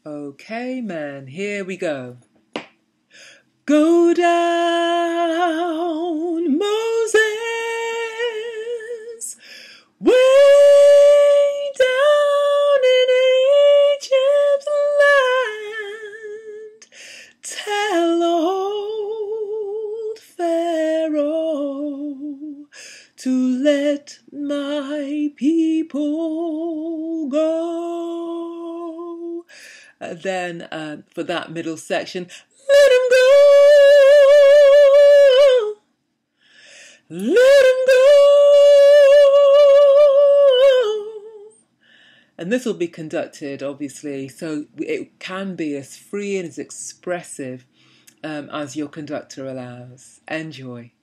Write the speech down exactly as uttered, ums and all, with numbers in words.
Okay, man, here we go. Go down, Moses, way down in Egypt's land. Tell old Pharaoh to let my people go. And then uh, for that middle section, let him go, let him go. And this will be conducted, obviously, so it can be as free and as expressive um, as your conductor allows. Enjoy.